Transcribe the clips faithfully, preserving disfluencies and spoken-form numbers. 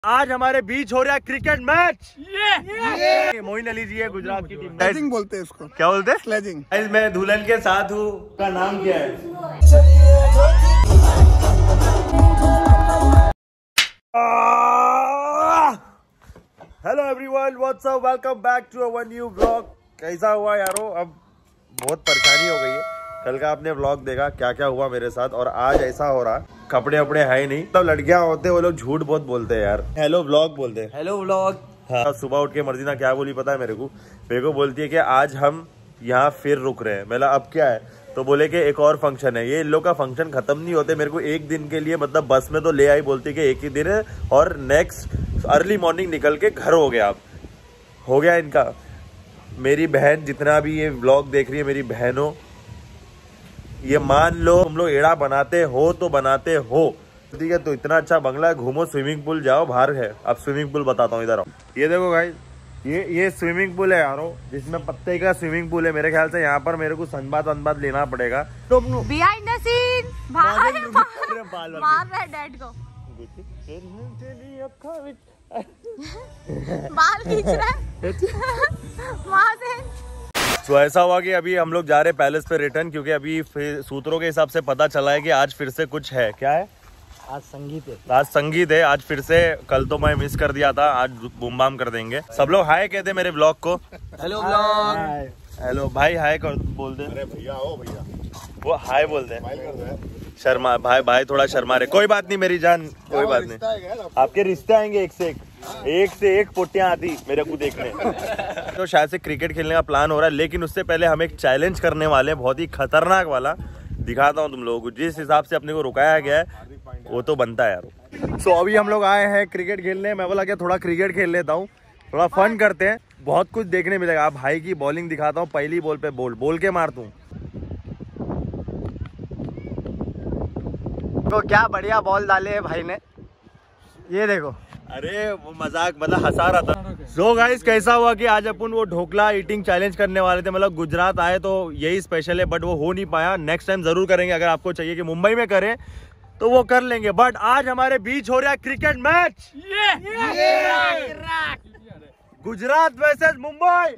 आज हमारे बीच हो रहा है क्रिकेट मैच। ये मोइन अली जी है गुजरात की टीम। स्लेजिंग बोलते हैं इसको। क्या बोलते हैं? स्लेजिंग। मैं दुल्हन के साथ हूँ, का नाम क्या है? Hello everyone, what's up, welcome back to our new vlog. कैसा हुआ यारो? अब बहुत परेशानी हो गई है। कल का आपने व्लॉग देखा क्या क्या हुआ मेरे साथ, और आज ऐसा हो रहा, कपड़े वपड़े है ही नहीं। तब लड़कियां होते वो लोग झूठ बहुत बोलते हैं यार। हेलो व्लॉग बोलते हैं। Hello vlog. हाँ, सुबह उठ के मर्जीना क्या बोली पता है मेरे को? मेरे को बोलती है कि आज हम यहाँ फिर रुक रहे हैं। मैंने अब क्या है? तो बोले कि एक और फंक्शन है। ये इन लोग का फंक्शन खत्म नहीं होते। मेरे को एक दिन के लिए मतलब बस में तो ले आई, बोलती कि एक ही दिन है, और नेक्स्ट अर्ली मॉर्निंग निकल के घर हो गया। अब हो गया इनका। मेरी बहन, जितना भी ये व्लॉग देख रही है मेरी बहनों, ये मान लो तुम लोग एड़ा बनाते हो तो बनाते हो, ठीक है? तो इतना अच्छा बंगला है, घूमो, स्विमिंग पूल जाओ, बाहर है। अब स्विमिंग पूल बताता हूँ, इधर आओ। ये देखो भाई, ये ये स्विमिंग पूल है यारो, जिसमें पत्ते का स्विमिंग पूल है। मेरे ख्याल से यहाँ पर मेरे को सनबाथ वनबाथ लेना पड़ेगा। बिहाइंड द सीन मार रहा है डैड को, बाल खींच रहा है वहां से। तो ऐसा हुआ कि अभी हम लोग जा रहे पैलेस पे रिटर्न, क्योंकि अभी सूत्रों के हिसाब से पता चला है कि आज फिर से कुछ है। क्या है? आज संगीत है। आज संगीत है आज फिर से। कल तो मैं मिस कर दिया था, आज बूम बाम कर देंगे। सब लोग हाय कहते मेरे ब्लॉग को। Hello blog. हेलो भाई, हाय कर बोल दे। अरे भैया आओ भैया, वो हाय बोलते हैं। शर्मा भाई, भाई थोड़ा शर्मा रहे। कोई बात नहीं मेरी जान, कोई बात नहीं। आपके रिश्ते आएंगे एक से एक, एक से एक पोटियां आती मेरे को देखने। तो शायद से क्रिकेट खेलने का प्लान हो रहा है, लेकिन उससे पहले हम एक चैलेंज करने वाले हैं, बहुत ही खतरनाक वाला। दिखाता हूँ तुम लोगों को। जिस हिसाब से अपने को रुकाया गया है वो तो बनता है यार। सो so, अभी हम लोग आए हैं क्रिकेट खेलने। मैं बोला क्या थोड़ा क्रिकेट खेल लेता हूँ, थोड़ा फन करते हैं, बहुत कुछ देखने मिलेगा। आप भाई की बॉलिंग दिखाता हूँ। पहली बॉल पे बोल बोल के मार दूँ तो क्या बढ़िया बॉल डाले है भाई ने, ये देखो। अरे वो मजाक, मतलब हंसा रहा था। सो गाइस, कैसा हुआ कि आज अपन वो ढोकला ईटिंग चैलेंज करने वाले थे। मतलब गुजरात आए तो यही स्पेशल है, बट वो हो नहीं पाया। नेक्स्ट टाइम जरूर करेंगे। अगर आपको चाहिए कि मुंबई में करें तो वो कर लेंगे, बट आज हमारे बीच हो रहा है cricket match. Gujarat versus Mumbai.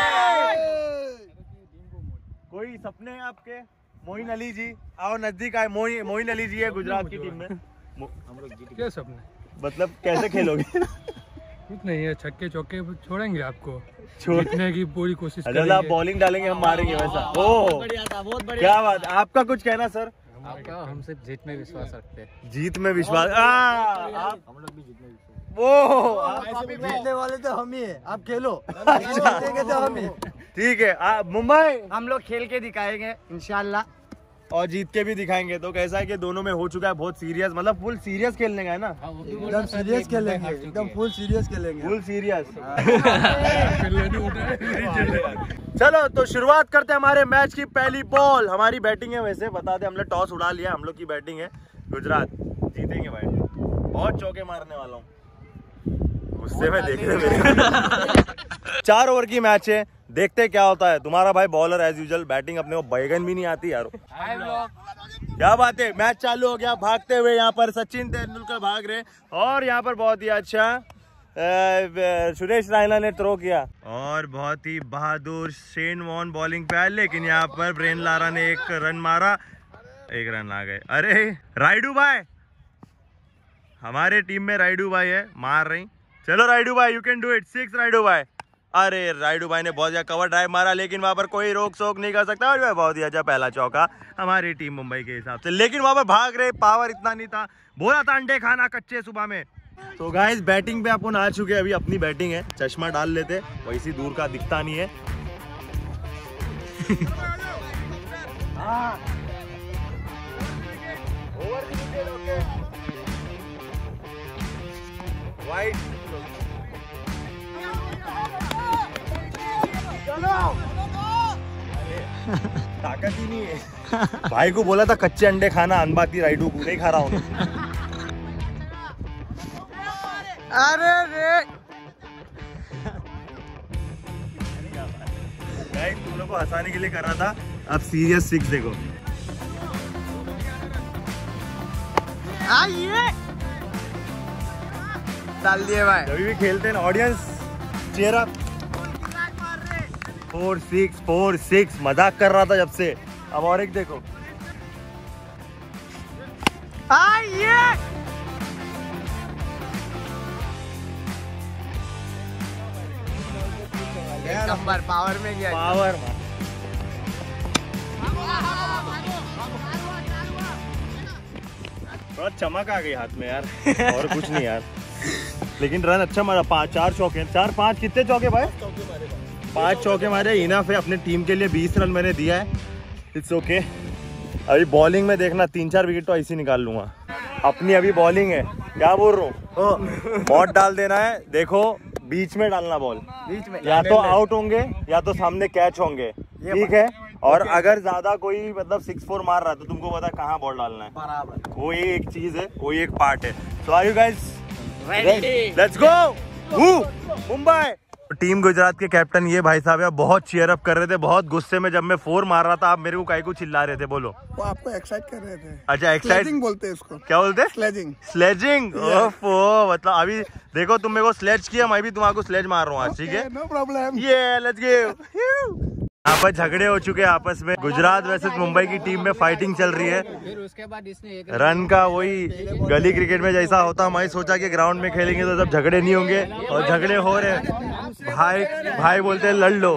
कोई सपने हैं आपके? मोइन अली जी आओ नजदीक आए। मोइन अली जी है गुजरात की टीम में। हम लोग क्या सपने, मतलब कैसे खेलोगे? कुछ नहीं है, छक्के चौके छोड़ेंगे आपको, जीतने की पूरी कोशिश करेंगे। आप बॉलिंग डालेंगे, हम मारेंगे वैसा। ओह बहुत बढ़िया। क्या बात। आपका कुछ कहना सर? आपका हम सिर्फ जीत में विश्वास रखते हैं। जीत में विश्वास। आप हम लोग भी जीतने विश्वास। वो जीतने वाले तो हम ही है, आप खेलो। तो हम ही। ठीक है, आप मुंबई हम लोग खेल के दिखाएंगे इंशाल्लाह, और जीत के भी दिखाएंगे। तो कैसा है कि दोनों में हो चुका है बहुत सीरियस, मतलब फुल सीरियस खेलने का है ना? एकदम सीरियस खेलेंगे, एकदम फुल सीरियस खेलेंगे, फुल सीरियस। चलो तो शुरुआत करते हैं हमारे मैच की। पहली बॉल हमारी बैटिंग है। वैसे बता दें, हमने टॉस उड़ा लिया, हम लोग की बैटिंग है। गुजरात जीतेंगे भाई, बहुत चौके मारने वाला हूँ। गुस्से में देख रहे मेरे। चार ओवर की मैच है, देखते क्या होता है। तुम्हारा भाई बॉलर एज यूजुअल, बैटिंग अपने को बैगन भी नहीं आती यार। क्या बात है, मैच चालू हो गया। भागते हुए यहाँ पर सचिन तेंदुलकर भाग रहे, और यहाँ पर बहुत ही अच्छा सुरेश रायना ने थ्रो किया, और बहुत ही बहादुर शेन वॉर्न बॉलिंग पे आए, लेकिन यहाँ पर ब्रेन लारा ने एक रन मारा, एक रन आ गए। अरे राइडू भाई, हमारे टीम में राइडू भाई है, मार रही। चलो राइडू भाई, you can do it. Six Rayudu भाई। अरे राइडू भाई ने बहुत ज्यादा कवर ड्राइव मारा, लेकिन वहां पर कोई रोक सोक नहीं कर सकता। और बहुत ही अच्छा पहला चौका हमारी टीम मुंबई के हिसाब से, लेकिन वहां पर भाग रहे, पावर इतना नहीं था। बोला था अंडे खाना कच्चे सुबह में। तो गाइस, बैटिंग पे अपन आ चुके हैं। अभी अपनी बैटिंग है, चश्मा डाल लेते, वैसी दूर का दिखता नहीं है। वाइट ताकत ही नहीं है। भाई को बोला था कच्चे अंडे खाना, अनबाती राइडू को नहीं खा रहा हूँ। अरे रे तुम लोग को हंसाने के लिए कर रहा था, अब सीरियस सिक्स देखो। आइए डाल दिए भाई। अभी भी खेलते हैं audience cheer up. Four six four six मजाक कर रहा था जब से। अब और एक देखो। हाँ ये नंबर पावर में गया। पावर थोड़ा चमक आ गई हाथ में यार और कुछ नहीं यार। लेकिन रन अच्छा मारा। पाँच चार चौके चार पाँच कितने चौके भाई? पांच चौके मारे इनफ है अपने टीम के लिए। बीस रन मैंने दिया है। It's okay. अभी बॉलिंग में देखना तीन चार विकेट तो ऐसे ही निकाल लूंगा। अपनी अभी बॉलिंग है। क्या बोल रहा हूँ? बॉट डाल देना है। देखो बीच में डालना बॉल। बीच में या तो आउट होंगे या तो सामने कैच होंगे। ठीक है। और okay. अगर ज्यादा कोई मतलब सिक्स फोर मार रहा है तो तुमको पता कहाँ बॉल डालना है बराबर। वो ये एक चीज है, वो ये एक पार्ट है। So are you guys ready? Let's go Mumbai. Team Gujarat के कैप्टन ये भाई साहब यार बहुत चीयर अप कर रहे थे। बहुत गुस्से में जब मैं फोर मार रहा था आप मेरे को काहे को चिल्ला रहे थे? बोलो। वो आपको एक्साइट कर रहे थे। अच्छा एक्साइट बोलते हैं इसको। क्या बोलते हैं? स्लेजिंग। स्लेजिंग। ओफो मतलब अभी देखो तुम मेरे को स्लेज किया, मैं भी तुम्हारे स्लेज मार रहा हूँ। ठीक है नो प्रॉब्लम। ये लेट्स गो। यहाँ पर झगड़े हो चुके हैं आपस में। गुजरात वैसे मुंबई की टीम में फाइटिंग चल रही है। फिर उसके बाद इसने एक रन का वही गली क्रिकेट में जैसा होता मैं सोचा कि ग्राउंड में खेलेंगे तो सब झगड़े नहीं होंगे और झगड़े हो रहे हैं। भाई भाई बोलते हैं लड़ लो।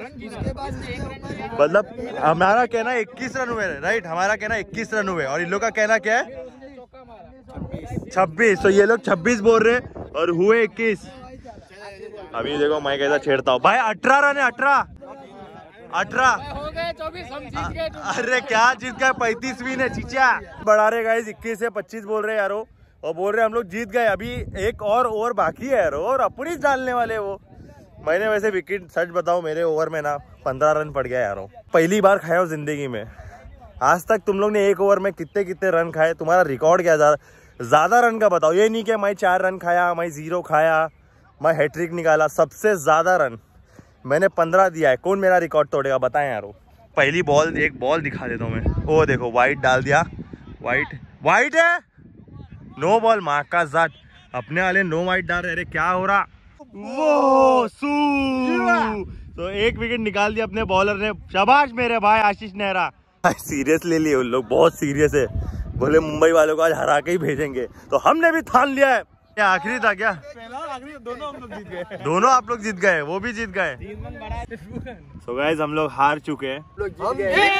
मतलब हमारा कहना इक्कीस रन हुए राइट। हमारा कहना इक्कीस रन हुए और इन लोग का कहना क्या है? छब्बीस। तो ये लोग छब्बीस बोल रहे और हुए इक्कीस। अभी देखो मैं कैसा छेड़ता हूँ भाई। अठारह रन है। अठारह अठारह हो गए चौबीस। हम जीत गए। अरे क्या जीत गए? पैंतीस विन है चीचा। बढ़ा रहे गाइस इक्कीस से पच्चीस बोल रहे यारो और बोल रहे हम लोग जीत गए। अभी एक और ओवर बाकी है यारो और अपनी डालने वाले वो। मैंने वैसे विकेट सच बताऊं मेरे ओवर में ना पंद्रह रन पड़ गया यारो। पहली बार खाया हूँ जिंदगी में। आज तक तुम लोग ने एक ओवर में कितने कितने रन खाए? तुम्हारा रिकॉर्ड क्या ज्यादा रन का बताओ। ये नहीं कि मैं चार रन खाया, मैं जीरो खाया, मैं हैट्रिक निकाला। सबसे ज्यादा रन मैंने पंद्रह दिया है। कौन मेरा रिकॉर्ड तोड़ेगा बताएं यारो। पहली बॉल एक बॉल दिखा देता हूँ मैं। ओ देखो वाइट डाल दिया। वाइट वाइट है। नो बॉल माँ का जात। अपने वाले नो वाइट डाल रहे। अरे क्या हो रहा? वो सू तो एक विकेट निकाल दिया अपने बॉलर ने। शाबाश मेरे भाई आशीष नेहरा। सीरियस ले लिए उन लोग। बहुत सीरियस है। बोले मुंबई वालों को आज हरा के ही भेजेंगे। तो हमने भी ठान लिया है। क्या आखिरी था क्या? आखिरी दोनों हम लोग जीत गए। दोनों आप लोग जीत गए, वो भी जीत गए। सो गाइस हम लोग हार चुके हैं। तो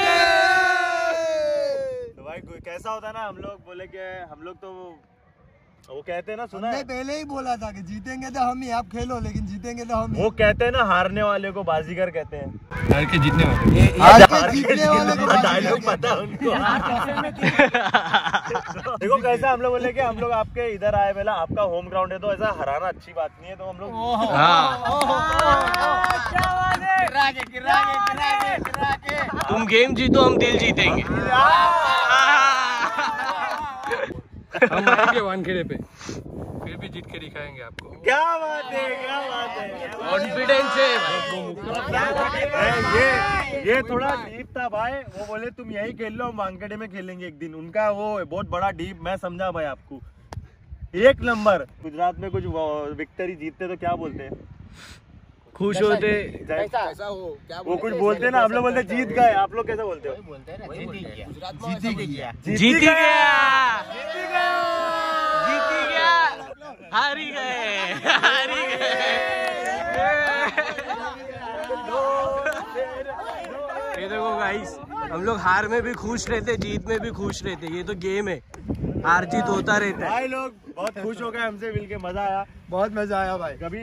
भाई कैसा होता है ना हम लोग बोले कि हम लोग तो वो कहते हैं ना सुना है? पहले ही बोला था कि जीतेंगे तो हम ही। आप खेलो लेकिन जीतेंगे तो हम ही। वो कहते हैं ना हारने वाले को बाजीगर कहते हैं। हार के जीतने वाले। हार के जीतने वाले को डायलॉग पता उनको। देखो कैसा हम लोग बोले कि हम लोग आपके इधर आए पहला आपका होम ग्राउंड है तो ऐसा हराना अच्छी बात नहीं है। तो हम लोग तुम गेम जीतो हम दिल जीतेंगे। हम आएंगे वानखेड़े पे फिर भी जीत के दिखाएंगे आपको। क्या बात है, क्या बात है। कॉन्फिडेंस है ये ये थोड़ा डीप था भाई। वो बोले तुम यही खेल लो हम वानखेड़े में खेलेंगे एक दिन। उनका वो बहुत बड़ा डीप मैं समझा भाई आपको। एक नंबर। गुजरात में कुछ विक्ट्री जीतते तो क्या बोलते हैं? खुश होते। कैसा हो क्या वो कुछ बोलते ना हम लोग बोलते जीत गए। आप लोग कैसे बोलते हो? जीती गया। जीत गया जीत गया हारी गए हारी गए। ये देखो गाइस हम लोग हार में भी खुश रहते जीत में भी खुश रहते। ये तो गेम है, हार जीत होता रहता है। भाई लोग बहुत खुश हो गए हमसे मिलके। मजा आया, बहुत मजा आया भाई। कभी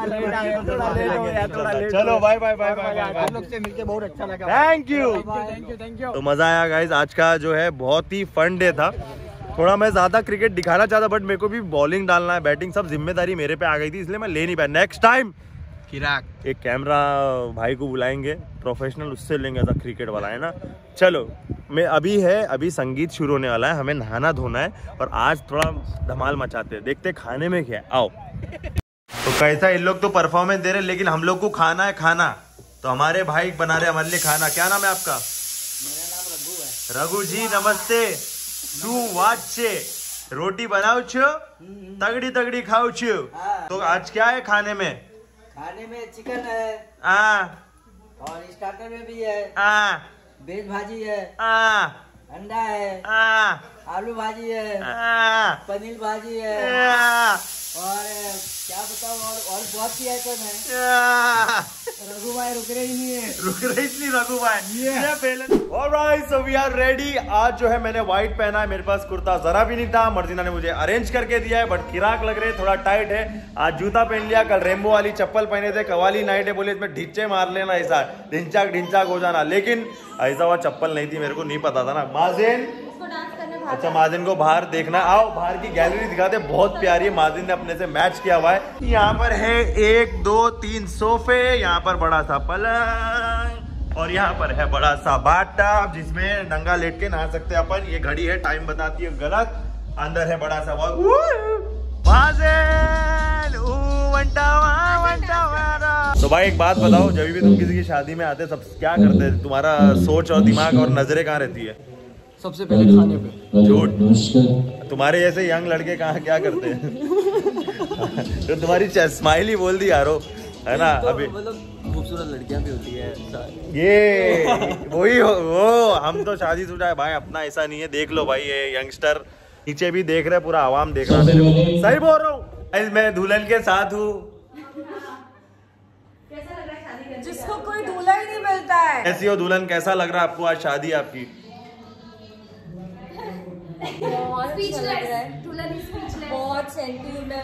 चलो बाय बाय बाय बाय। आप लोग से मिलके बहुत अच्छा लगा। Thank you thank you thank you. तो मजा आया गाइस। आज का जो है बहुत ही फन डे था। थोड़ा मैं ज्यादा क्रिकेट दिखाना चाहता बट मेरे को भी बॉलिंग डालना है, बैटिंग सब जिम्मेदारी मेरे पे आ गई थी इसलिए मैं ले नहीं पाया। नेक्स्ट टाइम किराक एक कैमरा भाई को बुलाएंगे प्रोफेशनल, उससे लेंगे ऐसा क्रिकेट वाला है ना। चलो मैं अभी है अभी संगीत शुरू होने वाला है, हमें नहाना धोना है और आज थोड़ा धमाल मचाते हैं। देखते खाने में क्या है। आओ। तो कैसा इन लोग तो परफॉर्मेंस दे रहे लेकिन हम लोग को खाना है खाना। तो हमारे भाई बना रहे हमारे लिए खाना। क्या नाम है आपका? मेरा नाम रघु है। रघु जी नमस्ते। सुवाच्य रोटी बनाओ छो, तगड़ी तगड़ी खाओ छो। तो आज क्या है खाने में? खाने में चिकन है आ, और स्टार्टर में भी है, आ, वेज भाजी है, आ, अंडा है, आ, आलू भाजी है, आ, पनीर भाजी है, आ, और क्या बताऊँ, और और बहुत सी आइटम है। आ, रघु भाई रुक रहे ही नहीं है। रुक रही इसलिए रघु भाई ये पहले। Alright, so we are ready. आज जो है मैंने व्हाइट पहना है, मेरे पास कुर्ता जरा भी नहीं था, मर्जिना ने मुझे अरेंज करके दिया है, बट किराक लग रहे, थोड़ा टाइट है। आज जूता पहन लिया, कल रेम्बो वाली चप्पल पहने थे, कवाली नाइट है, बोले इसमें ढिच्चे मार लेना, ऐसा ढिंचाक ढिंचाक हो जाना, लेकिन ऐसा हुआ चप्पल नहीं थी, मेरे को नहीं पता था ना। माजिन, अच्छा माजिन को बाहर देखना, आओ बाहर की गैलरी दिखाते, बहुत प्यारी है। माजिन ने अपने से मैच किया हुआ है। यहाँ पर है एक दो तीन सोफे, यहाँ पर बड़ा सा पलंग, और यहाँ पर है बड़ा सा बाथटब जिसमें नंगा लेट के नहा सकते हैं अपन। ये घड़ी है, टाइम बताती है गलत। अंदर है बड़ा सा वॉल। तो भाई एक बात बताओ, जब भी तुम किसी की शादी में आते सब क्या करते, तुम्हारा सोच और दिमाग और नजरें कहाँ रहती है? सबसे पहले खाने पे। झूठ। तुम्हारे जैसे यंग लड़के कहाँ क्या करते हैं? तो तुम्हारी स्माइल ही बोल दी यारो, है ना? तो अभी मतलब खूबसूरत लड़कियां भी होती है। ये वही हो, वो हम तो शादीशुदा है भाई, अपना ऐसा नहीं है। देख लो भाई, ये यंगस्टर नीचे भी देख रहे, पूरा आवाम देख रहा है। सही बोल रहा हूँ, मैं दुल्हन के साथ हूँ। जिसको कोई दूल्हा ही नहीं मिलता है। कैसी हो दुल्हन, कैसा लग रहा है आपको? आज शादी आपकी बहुत अच्छा लग रहा है। दुल्हन स्पीचलेस, बहुत सेंटिमेंटल।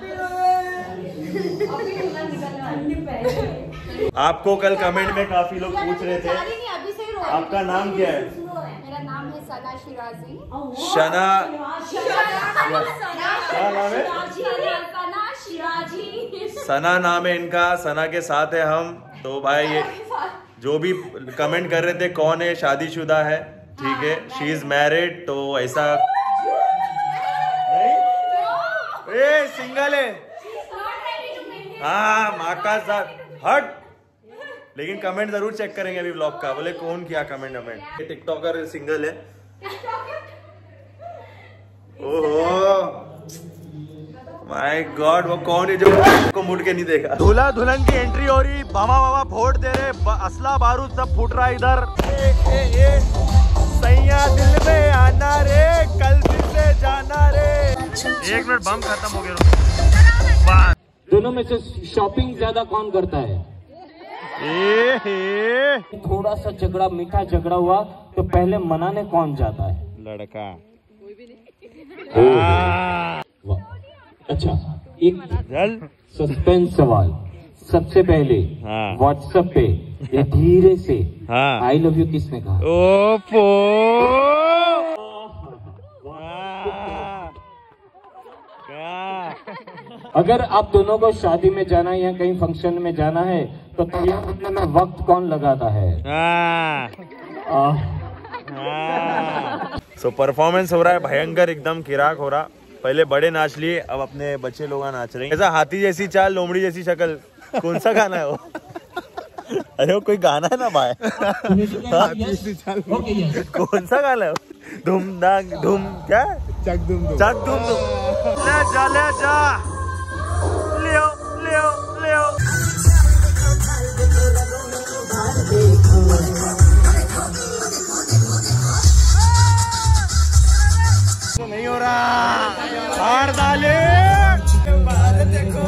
आपको कल कमेंट में काफी लोग पूछ रहे थे, अभी से आपका नाम क्या है? मेरा नाम है सना शिराजी। शना, क्या नाम है? सना शिराजी। सना नाम है इनका, सना के साथ है हम। तो भाई ये जो भी कमेंट कर रहे थे कौन है, शादीशुदा है, ठीक है, शी इज मैरिड। तो ऐसा नहीं, ए सिंगल है, हाँ माँ का साथ हट। लेकिन कमेंट जरूर चेक करेंगे अभी ब्लॉग का, बोले कौन किया कमेंट कमेंट। टिकटॉकर सिंगल है। ओहो माय गॉड, वो कौन है जो को मुड़ के नहीं देखा? दूल्हा दुल्हन की एंट्री हो रही, बाबा बाबा फोड़ दे रहे, असला बारूद सब फूट रहा है इधर। ए, ए, ए, सैया दिल में आना रे, कल फिर से जाना रे। एक मिनट, बम खत्म हो गया। दोनों में से शॉपिंग ज्यादा कौन करता है? ए, ए, थोड़ा सा झगड़ा, मीठा झगड़ा हुआ तो पहले मनाने कौन जाता है? लड़का। वाह, अच्छा एक सस्पेंस सवाल। सबसे पहले हाँ। व्हाट्सएप पे या धीरे से हाँ। आई लव यू किसने कहा? ओपो अगर आप दोनों को शादी में जाना है या कहीं फंक्शन में जाना है तो तैयार होने में वक्त कौन लगाता है? सो परफॉर्मेंस हो रहा है भयंकर, एकदम किराक हो रहा। पहले बड़े नाच लिए, अब अपने बच्चे लोग नाच रहे हैं। ऐसा हाथी जैसी चाल, लोमड़ी जैसी शक्ल, कौन सा गाना है वो? अरे वो कोई गाना है ना भाई? कौन सा गाना है? धूम दांग धूम, क्या चक धूम चक धूम धूम। ले जा ले जा, लियो लियो लियो। नहीं हो रहा, हार डाले देखो।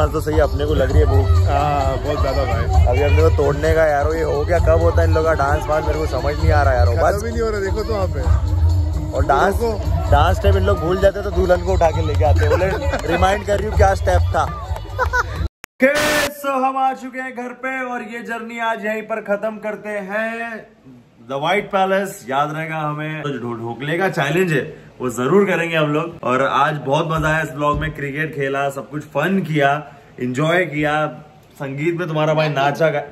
डांस तो सही अपने को लग रही है भूख। हाँ बहुत ज्यादा भाई। अभी हमने को तोड़ने का यारो, ये हो गया कब होता है इन लोगों का डांस वांस, मेरे को समझ नहीं आ रहा यारो। बस भी नहीं हो रहा, देखो तो वहाँ पे। और डांस डांस स्टेप इन लोग भूल जाते तो दुल्हन को उठा के लेके आते। बोले रिमाइंड कर रही हूँ क्या स्टेप था। सो हम आ चुके हैं घर पे और ये जर्नी आज यहीं पर खत्म करते हैं। द व्हाइट पैलेस याद रहेगा हमें। तो जो ढोकले का चैलेंज है वो जरूर करेंगे हम लोग। और आज बहुत मजा आया इस ब्लॉग में, क्रिकेट खेला, सब कुछ फन किया, एंजॉय किया, संगीत में तुम्हारा भाई नाचा गा।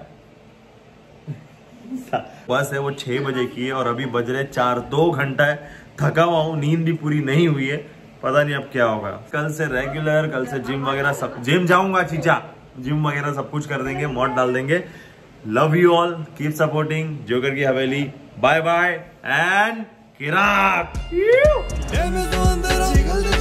बस है वो छह बजे की है और अभी बज रहे चार, दो घंटा है, थका हुआ हूँ, नींद भी पूरी नहीं हुई है, पता नहीं अब क्या होगा। कल से रेगुलर, कल से जिम वगैरह सब, जिम जाऊंगा चीचा, जिम वगैरह सब कुछ कर देंगे, मॉड डाल देंगे। Love you all, keep supporting joker की हवेली। Bye bye and किराक।